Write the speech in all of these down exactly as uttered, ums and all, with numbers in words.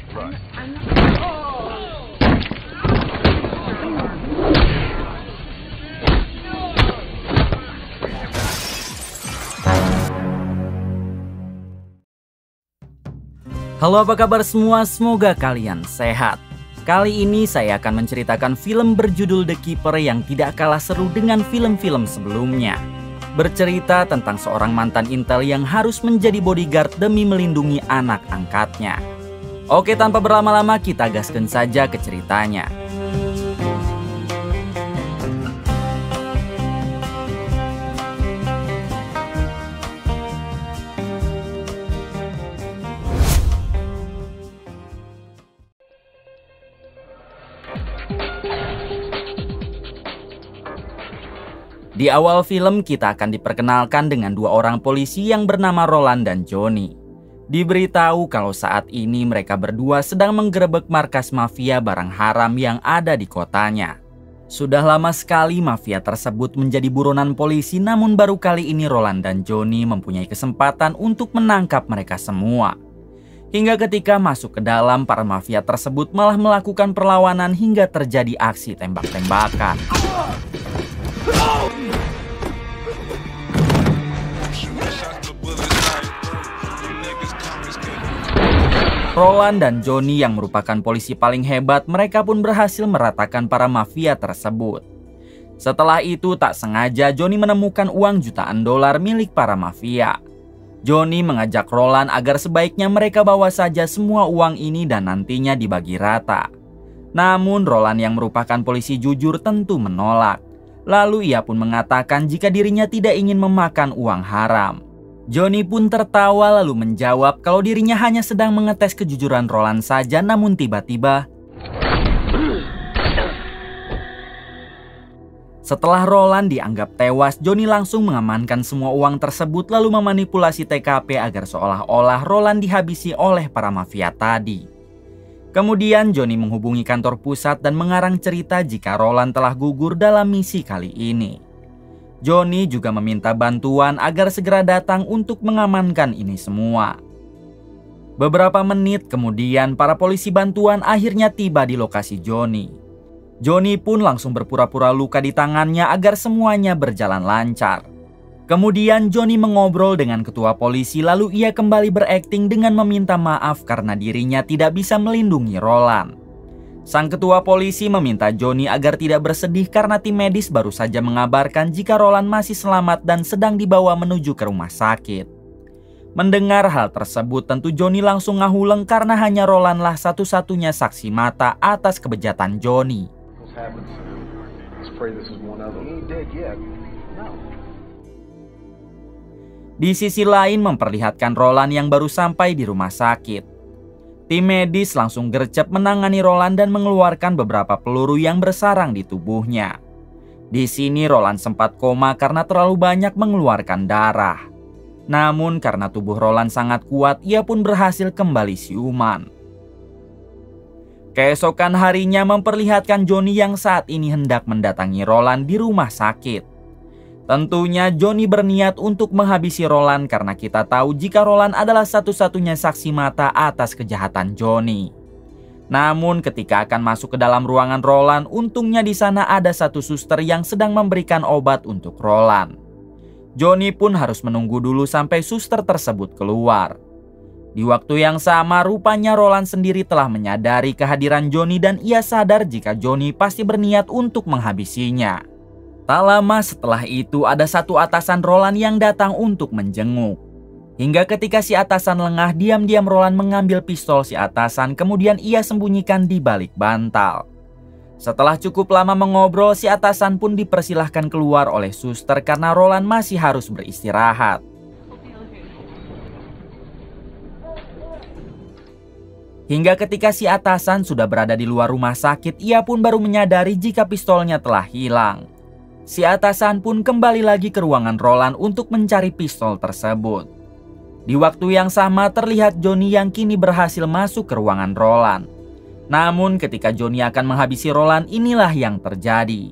Halo, apa kabar semua? Semoga kalian sehat. Kali ini saya akan menceritakan film berjudul The Keeper yang tidak kalah seru dengan film-film sebelumnya. Bercerita tentang seorang mantan intel yang harus menjadi bodyguard demi melindungi anak angkatnya. Oke, tanpa berlama-lama kita gaskan saja ke ceritanya. Di awal film kita akan diperkenalkan dengan dua orang polisi yang bernama Roland dan Johnny. Diberitahu kalau saat ini mereka berdua sedang menggerebek markas mafia barang haram yang ada di kotanya. Sudah lama sekali mafia tersebut menjadi buronan polisi, namun baru kali ini Roland dan Johnny mempunyai kesempatan untuk menangkap mereka semua. Hingga ketika masuk ke dalam, para mafia tersebut malah melakukan perlawanan hingga terjadi aksi tembak-tembakan. Roland dan Johnny yang merupakan polisi paling hebat, mereka pun berhasil meratakan para mafia tersebut. Setelah itu tak sengaja Johnny menemukan uang jutaan dolar milik para mafia. Johnny mengajak Roland agar sebaiknya mereka bawa saja semua uang ini dan nantinya dibagi rata. Namun Roland yang merupakan polisi jujur tentu menolak. Lalu ia pun mengatakan jika dirinya tidak ingin memakan uang haram. Johnny pun tertawa lalu menjawab kalau dirinya hanya sedang mengetes kejujuran Roland saja, namun tiba-tiba setelah Roland dianggap tewas, Johnny langsung mengamankan semua uang tersebut lalu memanipulasi T K P agar seolah-olah Roland dihabisi oleh para mafia tadi. Kemudian Johnny menghubungi kantor pusat dan mengarang cerita jika Roland telah gugur dalam misi kali ini. Johnny juga meminta bantuan agar segera datang untuk mengamankan ini semua. Beberapa menit kemudian para polisi bantuan akhirnya tiba di lokasi Johnny. Johnny pun langsung berpura-pura luka di tangannya agar semuanya berjalan lancar. Kemudian Johnny mengobrol dengan ketua polisi lalu ia kembali berakting dengan meminta maaf karena dirinya tidak bisa melindungi Roland. Sang ketua polisi meminta Johnny agar tidak bersedih karena tim medis baru saja mengabarkan jika Roland masih selamat dan sedang dibawa menuju ke rumah sakit. Mendengar hal tersebut tentu Johnny langsung ngahuleng karena hanya Rolandlah satu-satunya saksi mata atas kebejatan Johnny. Di sisi lain memperlihatkan Roland yang baru sampai di rumah sakit. Tim medis langsung gercep menangani Roland dan mengeluarkan beberapa peluru yang bersarang di tubuhnya. Di sini Roland sempat koma karena terlalu banyak mengeluarkan darah. Namun karena tubuh Roland sangat kuat, ia pun berhasil kembali siuman. Keesokan harinya memperlihatkan Johnny yang saat ini hendak mendatangi Roland di rumah sakit. Tentunya Johnny berniat untuk menghabisi Roland karena kita tahu jika Roland adalah satu-satunya saksi mata atas kejahatan Johnny. Namun ketika akan masuk ke dalam ruangan Roland, untungnya di sana ada satu suster yang sedang memberikan obat untuk Roland. Johnny pun harus menunggu dulu sampai suster tersebut keluar. Di waktu yang sama rupanya Roland sendiri telah menyadari kehadiran Johnny dan ia sadar jika Johnny pasti berniat untuk menghabisinya. Tak lama setelah itu ada satu atasan Roland yang datang untuk menjenguk. Hingga ketika si atasan lengah, diam-diam Roland mengambil pistol si atasan kemudian ia sembunyikan di balik bantal. Setelah cukup lama mengobrol, si atasan pun dipersilahkan keluar oleh suster karena Roland masih harus beristirahat. Hingga ketika si atasan sudah berada di luar rumah sakit, ia pun baru menyadari jika pistolnya telah hilang. Si atasan pun kembali lagi ke ruangan Roland untuk mencari pistol tersebut. Di waktu yang sama terlihat Johnny yang kini berhasil masuk ke ruangan Roland. Namun ketika Johnny akan menghabisi Roland, inilah yang terjadi.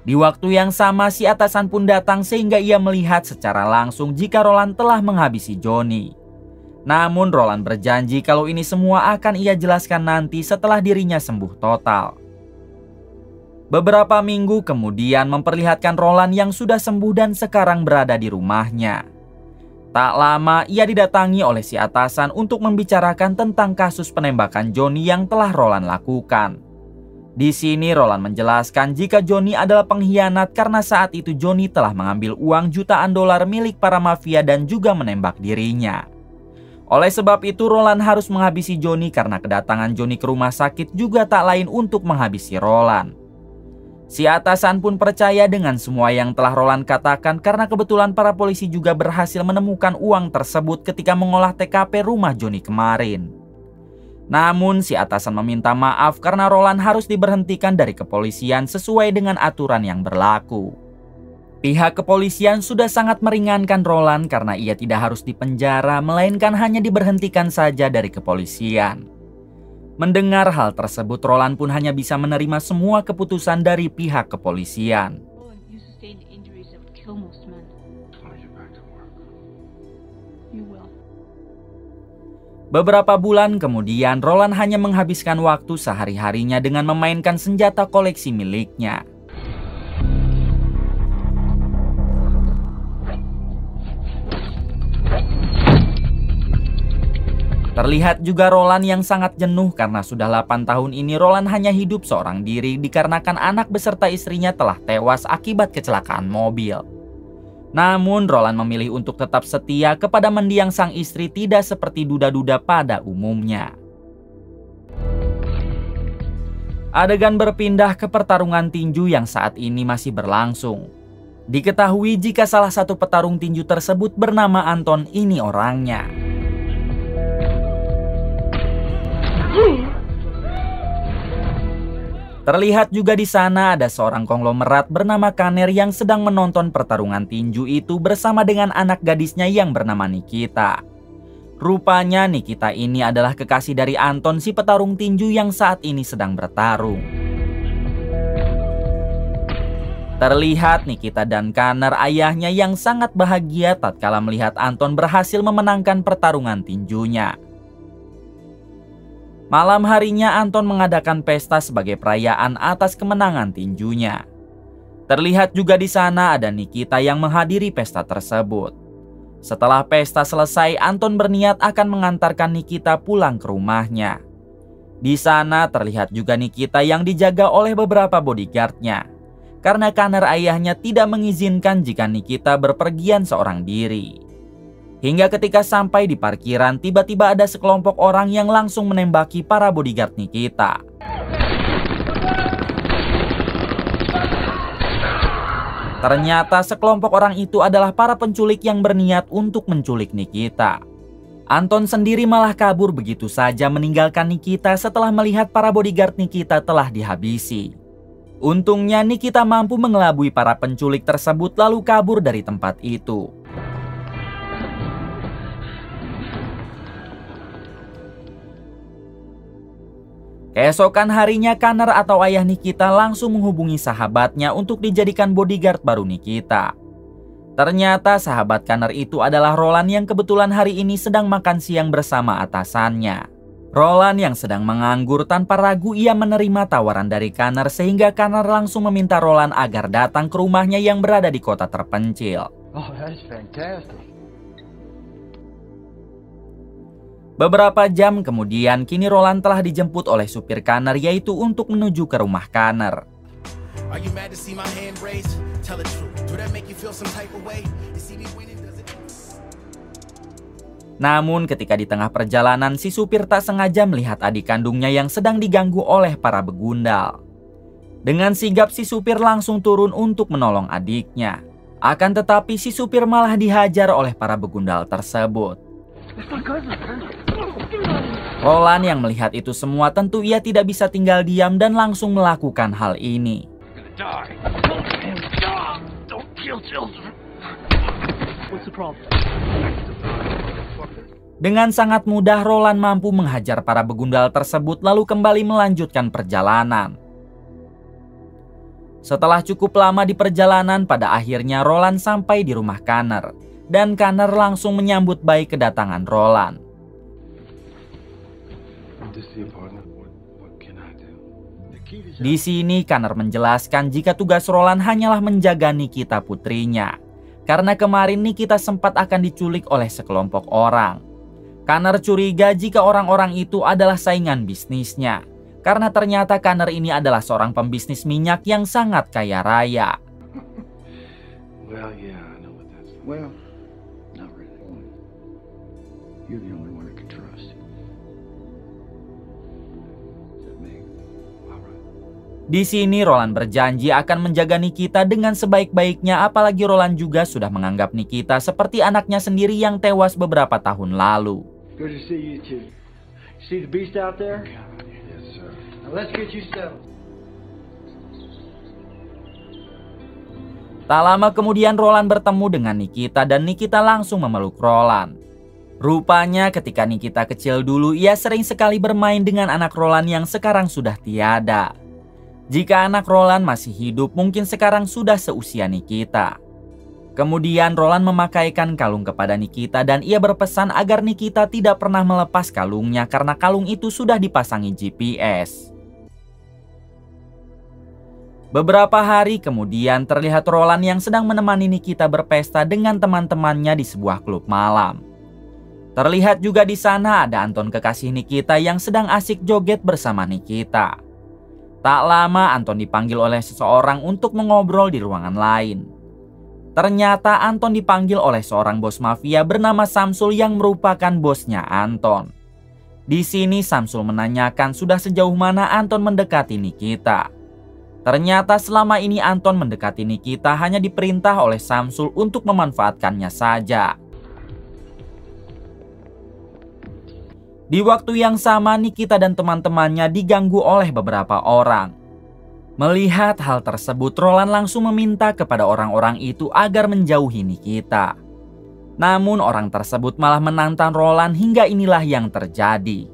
Di waktu yang sama si atasan pun datang sehingga ia melihat secara langsung jika Roland telah menghabisi Johnny. Namun Roland berjanji kalau ini semua akan ia jelaskan nanti setelah dirinya sembuh total. Beberapa minggu kemudian memperlihatkan Roland yang sudah sembuh dan sekarang berada di rumahnya. Tak lama ia didatangi oleh si atasan untuk membicarakan tentang kasus penembakan Johnny yang telah Roland lakukan. Di sini Roland menjelaskan jika Johnny adalah pengkhianat karena saat itu Johnny telah mengambil uang jutaan dolar milik para mafia dan juga menembak dirinya. Oleh sebab itu Roland harus menghabisi Johnny karena kedatangan Johnny ke rumah sakit juga tak lain untuk menghabisi Roland. Si atasan pun percaya dengan semua yang telah Roland katakan karena kebetulan para polisi juga berhasil menemukan uang tersebut ketika mengolah T K P rumah Johnny kemarin. Namun si atasan meminta maaf karena Roland harus diberhentikan dari kepolisian sesuai dengan aturan yang berlaku. Pihak kepolisian sudah sangat meringankan Roland karena ia tidak harus dipenjara melainkan hanya diberhentikan saja dari kepolisian. Mendengar hal tersebut, Roland pun hanya bisa menerima semua keputusan dari pihak kepolisian. Beberapa bulan kemudian, Roland hanya menghabiskan waktu sehari-harinya dengan memainkan senjata koleksi miliknya. Terlihat juga Roland yang sangat jenuh karena sudah delapan tahun ini Roland hanya hidup seorang diri dikarenakan anak beserta istrinya telah tewas akibat kecelakaan mobil. Namun Roland memilih untuk tetap setia kepada mendiang sang istri tidak seperti duda-duda pada umumnya. Adegan berpindah ke pertarungan tinju yang saat ini masih berlangsung. Diketahui jika salah satu petarung tinju tersebut bernama Anton ini orangnya. Terlihat juga di sana ada seorang konglomerat bernama Kanner yang sedang menonton pertarungan tinju itu bersama dengan anak gadisnya yang bernama Nikita. Rupanya Nikita ini adalah kekasih dari Anton si petarung tinju yang saat ini sedang bertarung. Terlihat Nikita dan Kanner ayahnya yang sangat bahagia tatkala melihat Anton berhasil memenangkan pertarungan tinjunya. Malam harinya Anton mengadakan pesta sebagai perayaan atas kemenangan tinjunya. Terlihat juga di sana ada Nikita yang menghadiri pesta tersebut. Setelah pesta selesai, Anton berniat akan mengantarkan Nikita pulang ke rumahnya. Di sana terlihat juga Nikita yang dijaga oleh beberapa bodyguardnya. Karena Kanner ayahnya tidak mengizinkan jika Nikita berpergian seorang diri. Hingga ketika sampai di parkiran, tiba-tiba ada sekelompok orang yang langsung menembaki para bodyguard Nikita. Ternyata sekelompok orang itu adalah para penculik yang berniat untuk menculik Nikita. Anton sendiri malah kabur begitu saja meninggalkan Nikita setelah melihat para bodyguard Nikita telah dihabisi. Untungnya Nikita mampu mengelabui para penculik tersebut lalu kabur dari tempat itu. Keesokan harinya Kanner atau ayah Nikita langsung menghubungi sahabatnya untuk dijadikan bodyguard baru Nikita. Ternyata sahabat Kanner itu adalah Roland yang kebetulan hari ini sedang makan siang bersama atasannya. Roland yang sedang menganggur tanpa ragu ia menerima tawaran dari Kanner sehingga Kanner langsung meminta Roland agar datang ke rumahnya yang berada di kota terpencil. Oh, that's fantastic. Beberapa jam kemudian, kini Roland telah dijemput oleh supir Kanner yaitu untuk menuju ke rumah Kanner. Namun ketika di tengah perjalanan, si supir tak sengaja melihat adik kandungnya yang sedang diganggu oleh para begundal. Dengan sigap si supir langsung turun untuk menolong adiknya. Akan tetapi si supir malah dihajar oleh para begundal tersebut. Roland yang melihat itu semua tentu ia tidak bisa tinggal diam dan langsung melakukan hal ini. Dengan sangat mudah Roland mampu menghajar para begundal tersebut lalu kembali melanjutkan perjalanan. Setelah cukup lama di perjalanan, pada akhirnya Roland sampai di rumah Connor. Dan Connor langsung menyambut baik kedatangan Roland. Di sini Connor menjelaskan jika tugas Roland hanyalah menjaga Nikita putrinya. Karena kemarin Nikita sempat akan diculik oleh sekelompok orang. Connor curiga jika orang-orang itu adalah saingan bisnisnya. Karena ternyata Connor ini adalah seorang pembisnis minyak yang sangat kaya raya. Well, yeah, I know what that's like. Well, not really. You're the only one I can trust. Is that me? All right. Di sini Roland berjanji akan menjaga Nikita dengan sebaik-baiknya, apalagi Roland juga sudah menganggap Nikita seperti anaknya sendiri yang tewas beberapa tahun lalu. Good to see you too. See the beast out there? Yes, sir. Now let's get you settled. Tak lama kemudian Roland bertemu dengan Nikita dan Nikita langsung memeluk Roland. Rupanya ketika Nikita kecil dulu, ia sering sekali bermain dengan anak Roland yang sekarang sudah tiada. Jika anak Roland masih hidup, mungkin sekarang sudah seusia Nikita. Kemudian Roland memakaikan kalung kepada Nikita dan ia berpesan agar Nikita tidak pernah melepas kalungnya karena kalung itu sudah dipasangi G P S. Beberapa hari kemudian terlihat Roland yang sedang menemani Nikita berpesta dengan teman-temannya di sebuah klub malam. Terlihat juga di sana ada Anton, kekasih Nikita, yang sedang asik joget bersama Nikita. Tak lama Anton dipanggil oleh seseorang untuk mengobrol di ruangan lain. Ternyata Anton dipanggil oleh seorang bos mafia bernama Samsul yang merupakan bosnya Anton. Di sini Samsul menanyakan sudah sejauh mana Anton mendekati Nikita. Ternyata selama ini Anton mendekati Nikita hanya diperintah oleh Samsul untuk memanfaatkannya saja. Di waktu yang sama Nikita dan teman-temannya diganggu oleh beberapa orang. Melihat hal tersebut, Roland langsung meminta kepada orang-orang itu agar menjauhi Nikita. Namun orang tersebut malah menantang Roland hingga inilah yang terjadi.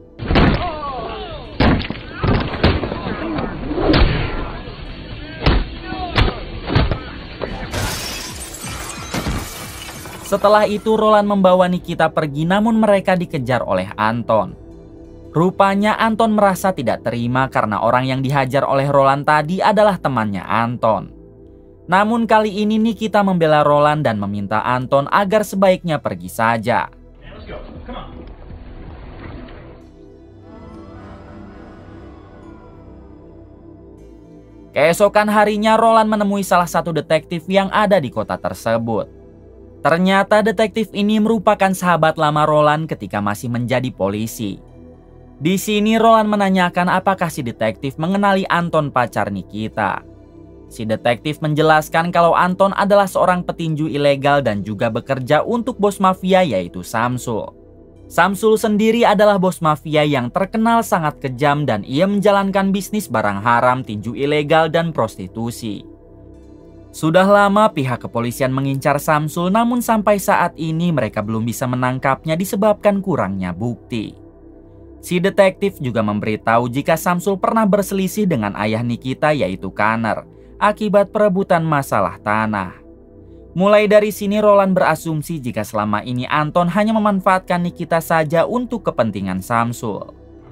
Setelah itu Roland membawa Nikita pergi, namun mereka dikejar oleh Anton. Rupanya Anton merasa tidak terima karena orang yang dihajar oleh Roland tadi adalah temannya Anton. Namun kali ini Nikita membela Roland dan meminta Anton agar sebaiknya pergi saja. Keesokan harinya Roland menemui salah satu detektif yang ada di kota tersebut. Ternyata detektif ini merupakan sahabat lama Roland ketika masih menjadi polisi. Di sini Roland menanyakan apakah si detektif mengenali Anton, pacar Nikita. Si detektif menjelaskan kalau Anton adalah seorang petinju ilegal dan juga bekerja untuk bos mafia yaitu Samsul. Samsul sendiri adalah bos mafia yang terkenal sangat kejam dan ia menjalankan bisnis barang haram, tinju ilegal, dan prostitusi. Sudah lama pihak kepolisian mengincar Samsul, namun sampai saat ini mereka belum bisa menangkapnya disebabkan kurangnya bukti. Si detektif juga memberitahu jika Samsul pernah berselisih dengan ayah Nikita yaitu Connor akibat perebutan masalah tanah. Mulai dari sini Roland berasumsi jika selama ini Anton hanya memanfaatkan Nikita saja untuk kepentingan Samsul.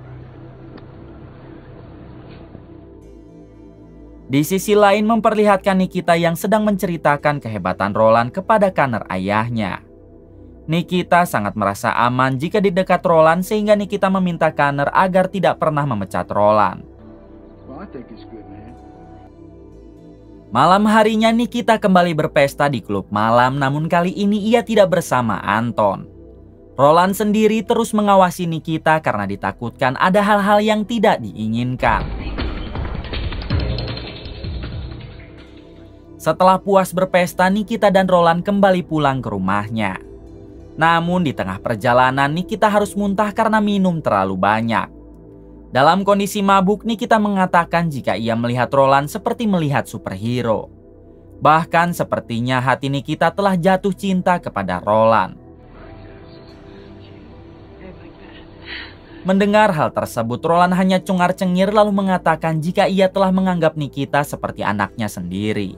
Di sisi lain memperlihatkan Nikita yang sedang menceritakan kehebatan Roland kepada Connor ayahnya. Nikita sangat merasa aman jika di dekat Roland sehingga Nikita meminta Connor agar tidak pernah memecat Roland. Well, I think it's good, man. Malam harinya Nikita kembali berpesta di klub malam, namun kali ini ia tidak bersama Anton. Roland sendiri terus mengawasi Nikita karena ditakutkan ada hal-hal yang tidak diinginkan. Setelah puas berpesta, Nikita dan Roland kembali pulang ke rumahnya. Namun di tengah perjalanan Nikita harus muntah karena minum terlalu banyak. Dalam kondisi mabuk, Nikita mengatakan jika ia melihat Roland seperti melihat superhero. Bahkan sepertinya hati Nikita telah jatuh cinta kepada Roland. Mendengar hal tersebut, Roland hanya cungar-cengir lalu mengatakan jika ia telah menganggap Nikita seperti anaknya sendiri.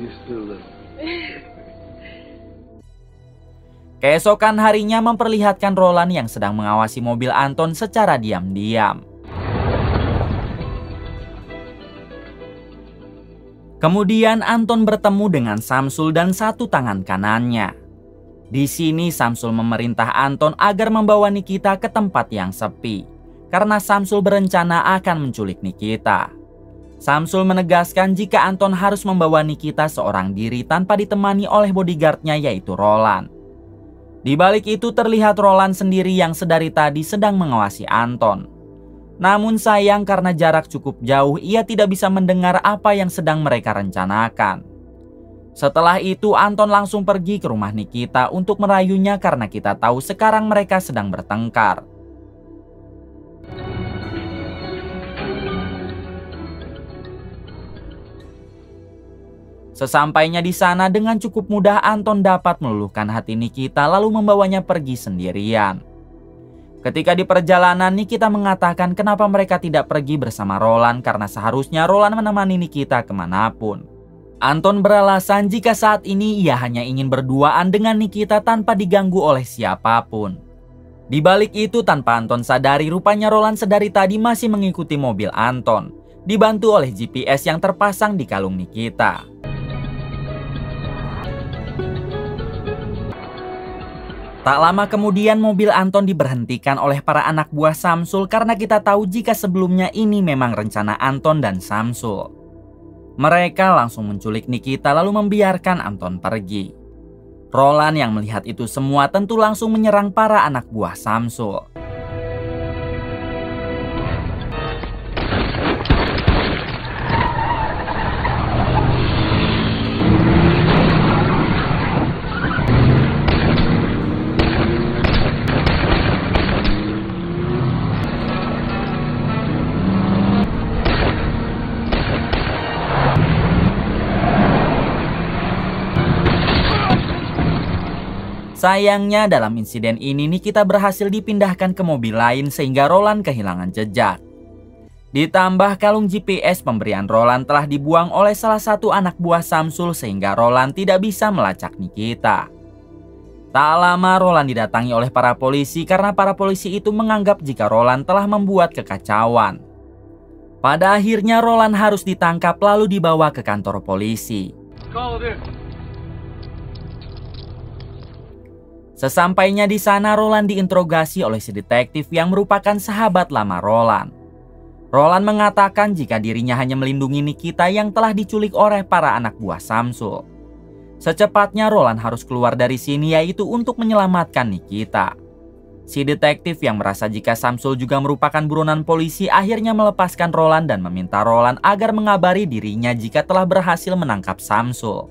Keesokan harinya memperlihatkan Roland yang sedang mengawasi mobil Anton secara diam-diam. Kemudian Anton bertemu dengan Samsul dan satu tangan kanannya. Di sini Samsul memerintah Anton agar membawa Nikita ke tempat yang sepi, karena Samsul berencana akan menculik Nikita. Samsul menegaskan jika Anton harus membawa Nikita seorang diri tanpa ditemani oleh bodyguardnya yaitu Roland. Di balik itu terlihat Roland sendiri yang sedari tadi sedang mengawasi Anton. Namun sayang karena jarak cukup jauh, ia tidak bisa mendengar apa yang sedang mereka rencanakan. Setelah itu Anton langsung pergi ke rumah Nikita untuk merayunya karena kita tahu sekarang mereka sedang bertengkar. Sesampainya di sana dengan cukup mudah Anton dapat meluluhkan hati Nikita lalu membawanya pergi sendirian. Ketika di perjalanan, Nikita mengatakan kenapa mereka tidak pergi bersama Roland karena seharusnya Roland menemani Nikita kemanapun. Anton beralasan jika saat ini ia hanya ingin berduaan dengan Nikita tanpa diganggu oleh siapapun. Di balik itu tanpa Anton sadari rupanya Roland sedari tadi masih mengikuti mobil Anton, dibantu oleh G P S yang terpasang di kalung Nikita. Tak lama kemudian mobil Anton diberhentikan oleh para anak buah Samsul karena kita tahu jika sebelumnya ini memang rencana Anton dan Samsul. Mereka langsung menculik Nikita lalu membiarkan Anton pergi. Roland yang melihat itu semua tentu langsung menyerang para anak buah Samsul. Sayangnya dalam insiden ini Nikita berhasil dipindahkan ke mobil lain sehingga Roland kehilangan jejak. Ditambah kalung G P S pemberian Roland telah dibuang oleh salah satu anak buah Samsul sehingga Roland tidak bisa melacak Nikita. Tak lama Roland didatangi oleh para polisi karena para polisi itu menganggap jika Roland telah membuat kekacauan. Pada akhirnya Roland harus ditangkap lalu dibawa ke kantor polisi. Sesampainya di sana Roland diinterogasi oleh si detektif yang merupakan sahabat lama Roland. Roland mengatakan jika dirinya hanya melindungi Nikita yang telah diculik oleh para anak buah Samsul. Secepatnya Roland harus keluar dari sini yaitu untuk menyelamatkan Nikita. Si detektif yang merasa jika Samsul juga merupakan buronan polisi akhirnya melepaskan Roland dan meminta Roland agar mengabari dirinya jika telah berhasil menangkap Samsul.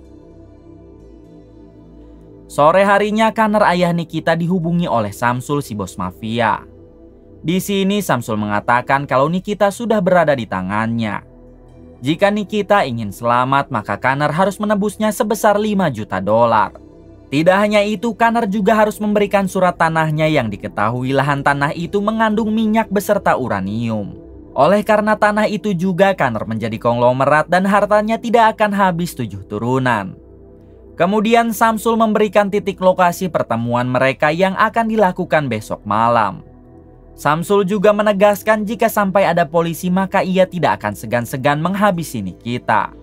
Sore harinya Connor ayah Nikita dihubungi oleh Samsul si bos mafia. Di sini Samsul mengatakan kalau Nikita sudah berada di tangannya. Jika Nikita ingin selamat maka Connor harus menebusnya sebesar lima juta dolar. Tidak hanya itu, Connor juga harus memberikan surat tanahnya yang diketahui lahan tanah itu mengandung minyak beserta uranium. Oleh karena tanah itu juga Connor menjadi konglomerat dan hartanya tidak akan habis tujuh turunan. Kemudian Samsul memberikan titik lokasi pertemuan mereka yang akan dilakukan besok malam. Samsul juga menegaskan jika sampai ada polisi maka ia tidak akan segan-segan menghabisi Nikita.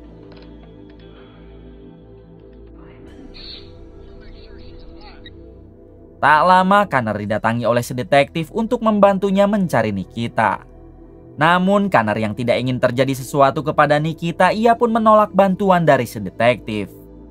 Tak lama Connor didatangi oleh si detektif untuk membantunya mencari Nikita. Namun Connor yang tidak ingin terjadi sesuatu kepada Nikita, ia pun menolak bantuan dari si detektif.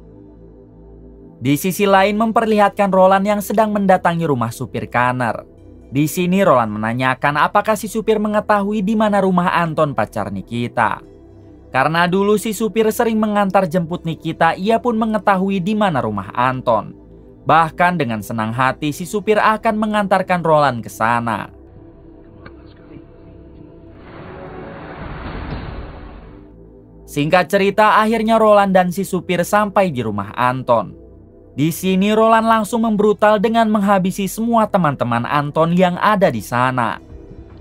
Di sisi lain memperlihatkan Roland yang sedang mendatangi rumah supir Connor. Di sini Roland menanyakan apakah si supir mengetahui di mana rumah Anton pacar Nikita. Karena dulu si supir sering mengantar jemput Nikita, ia pun mengetahui di mana rumah Anton. Bahkan dengan senang hati si supir akan mengantarkan Roland ke sana. Singkat cerita, akhirnya Roland dan si supir sampai di rumah Anton. Di sini Roland langsung membrutal dengan menghabisi semua teman-teman Anton yang ada di sana.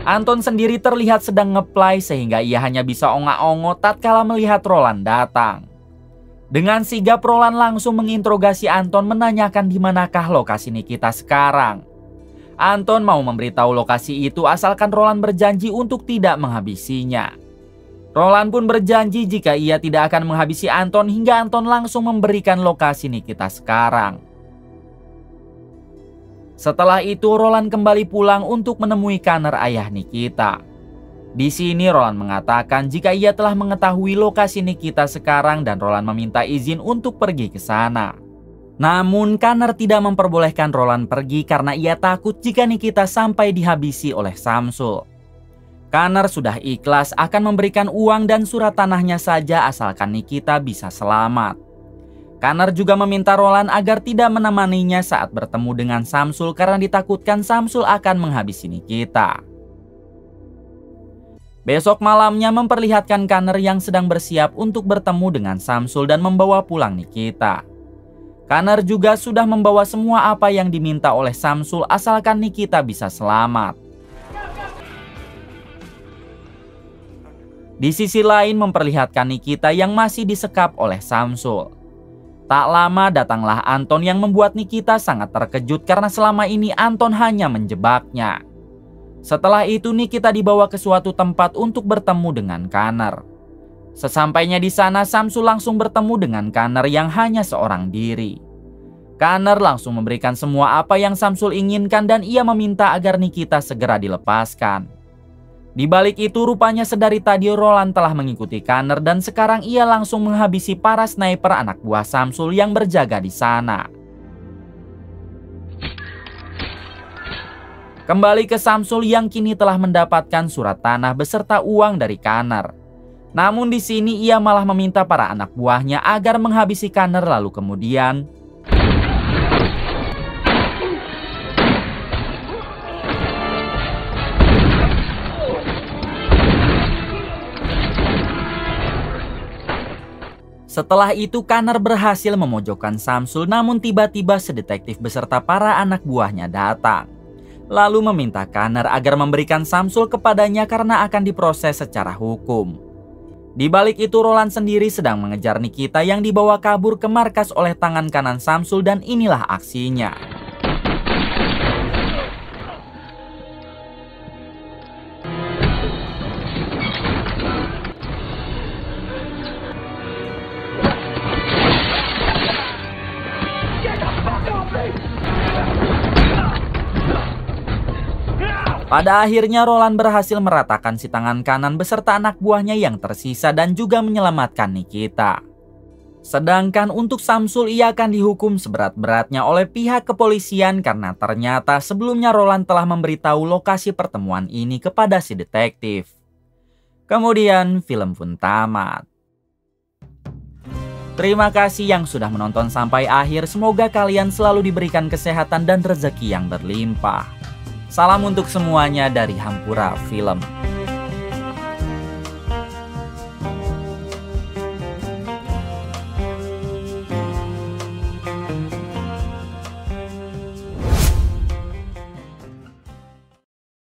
Anton sendiri terlihat sedang ngeplay sehingga ia hanya bisa ongak-ongok tatkala melihat Roland datang. Dengan sigap Roland langsung menginterogasi Anton menanyakan di manakah lokasi Nikita sekarang. Anton mau memberitahu lokasi itu asalkan Roland berjanji untuk tidak menghabisinya. Roland pun berjanji jika ia tidak akan menghabisi Anton hingga Anton langsung memberikan lokasi Nikita sekarang. Setelah itu Roland kembali pulang untuk menemui Connor, ayah Nikita. Di sini Roland mengatakan jika ia telah mengetahui lokasi Nikita sekarang dan Roland meminta izin untuk pergi ke sana. Namun Connor tidak memperbolehkan Roland pergi karena ia takut jika Nikita sampai dihabisi oleh Samsul. Connor sudah ikhlas akan memberikan uang dan surat tanahnya saja asalkan Nikita bisa selamat. Connor juga meminta Roland agar tidak menemaninya saat bertemu dengan Samsul karena ditakutkan Samsul akan menghabisi Nikita. Besok malamnya memperlihatkan Connor yang sedang bersiap untuk bertemu dengan Samsul dan membawa pulang Nikita. Connor juga sudah membawa semua apa yang diminta oleh Samsul asalkan Nikita bisa selamat. Di sisi lain memperlihatkan Nikita yang masih disekap oleh Samsul. Tak lama datanglah Anton yang membuat Nikita sangat terkejut karena selama ini Anton hanya menjebaknya. Setelah itu Nikita dibawa ke suatu tempat untuk bertemu dengan Connor. Sesampainya di sana Samsul langsung bertemu dengan Connor yang hanya seorang diri. Connor langsung memberikan semua apa yang Samsul inginkan dan ia meminta agar Nikita segera dilepaskan. Di balik itu rupanya sedari tadi Roland telah mengikuti Connor dan sekarang ia langsung menghabisi para sniper anak buah Samsul yang berjaga di sana. Kembali ke Samsul yang kini telah mendapatkan surat tanah beserta uang dari Connor. Namun di sini ia malah meminta para anak buahnya agar menghabisi Connor lalu kemudian setelah itu Connor berhasil memojokkan Samsul, namun tiba-tiba sedetektif beserta para anak buahnya datang. Lalu meminta Connor agar memberikan Samsul kepadanya karena akan diproses secara hukum. Di balik itu Roland sendiri sedang mengejar Nikita yang dibawa kabur ke markas oleh tangan kanan Samsul dan inilah aksinya. Pada akhirnya Roland berhasil meratakan si tangan kanan beserta anak buahnya yang tersisa dan juga menyelamatkan Nikita. Sedangkan untuk Samsul ia akan dihukum seberat-beratnya oleh pihak kepolisian karena ternyata sebelumnya Roland telah memberitahu lokasi pertemuan ini kepada si detektif. Kemudian film pun tamat. Terima kasih yang sudah menonton sampai akhir, semoga kalian selalu diberikan kesehatan dan rezeki yang berlimpah. Salam untuk semuanya dari Hampura Film.